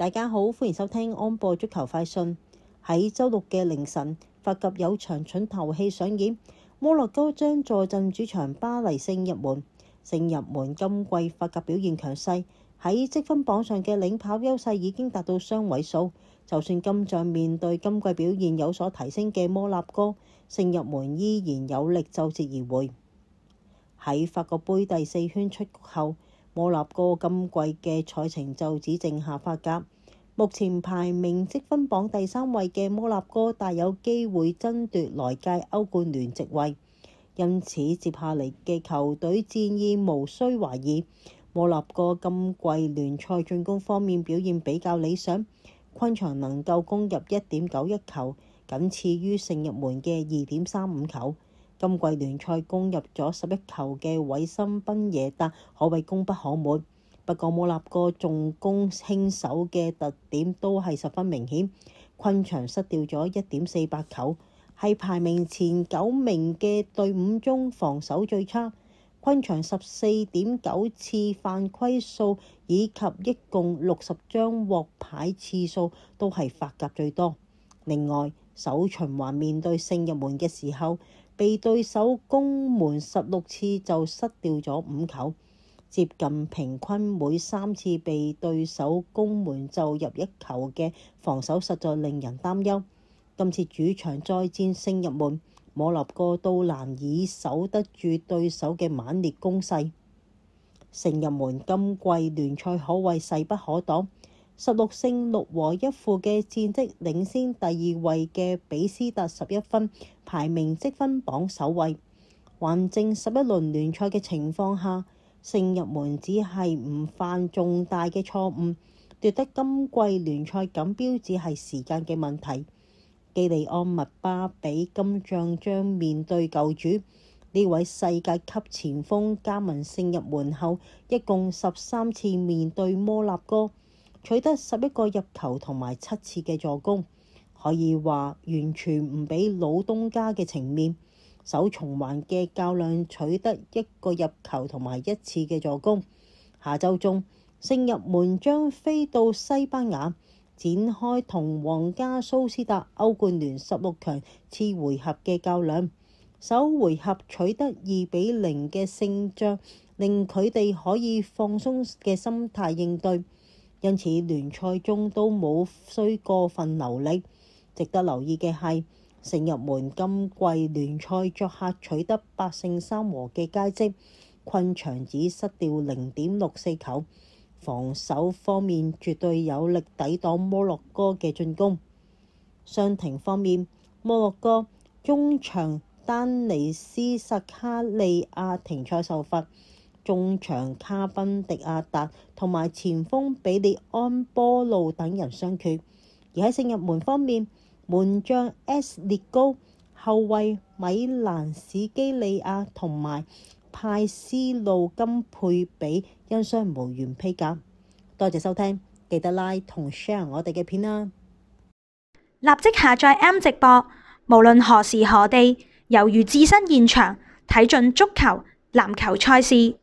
大家好，歡迎收聽安播足球快訊。喺周六嘅凌晨，法甲有場重頭戲上演，摩洛哥將坐鎮主場巴黎聖日門。聖日門今季法甲表現強勢，喺積分榜上嘅領跑優勢已經達到雙位數。就算今仗面對今季表現有所提升嘅摩納哥，聖日門依然有力就捷而回。喺法國杯第4圈出局後，摩納哥今季嘅賽程就只剩下法甲。目前排名積分榜第3位嘅摩納哥大有機會爭奪來屆歐冠聯席位，因此接下嚟嘅球隊戰意無需懷疑。摩納哥今季聯賽進攻方面表現比較理想，昆場能夠攻入 1.91 球，僅次於聖日門嘅 2.35 球。今季聯賽攻入咗11球嘅韋森賓耶達可謂功不可沒。不過摩納哥重攻輕守嘅特點都係十分明顯，昆場失掉咗 1.48 球，係排名前9名嘅隊伍中防守最差。昆場 14.9 次犯規數以及一共60張獲牌次數都係法甲最多。另外，首循環面對聖日門嘅時候，被對手攻門16次就失掉咗5球。接近平均每3次被對手攻門就入1球嘅防守實在令人擔憂。今次主場再戰聖日門，摩納哥都難以守得住對手嘅猛烈攻勢。聖日門今季聯賽可謂勢不可擋，16勝6和1負嘅戰績領先第2位嘅比斯特11分，排名積分榜首位。還剩11輪聯賽嘅情況下，聖日門只係唔犯重大嘅錯誤，奪得今季聯賽錦標只係時間嘅問題。基利安麥巴比今仗將面對舊主，呢位世界級前鋒加盟聖日門後，一共13次面對摩納哥，取得11個入球同埋7次嘅助攻，可以話完全唔俾老東家嘅情面。首循環嘅較量取得1個入球同埋1次嘅助攻。下週中，聖日門將飛到西班牙，展開同皇家蘇斯達歐冠聯16強次回合嘅較量。首回合取得2-0嘅勝仗，令佢哋可以放鬆嘅心態應對，因此聯賽中都冇需過分留力。值得留意嘅係，聖日門今季聯賽作客取得8勝3和嘅佳績，昆場只失掉 0.64 球，防守方面絕對有力抵擋摩洛哥嘅進攻。傷停方面，摩洛哥中場丹尼斯薩卡利亞停賽受罰，中場卡賓迪亞達同埋前鋒比利安波路等人傷缺。而喺聖日門方面，門將 S 列高、後衛米蘭史基利亞同埋派斯路金佩比因傷無緣披甲。多謝收聽，記得 like 同 share 我哋嘅片啦！ 立即下載 M 直播，無論何時何地，猶如置身現場，睇盡足球、籃球賽事。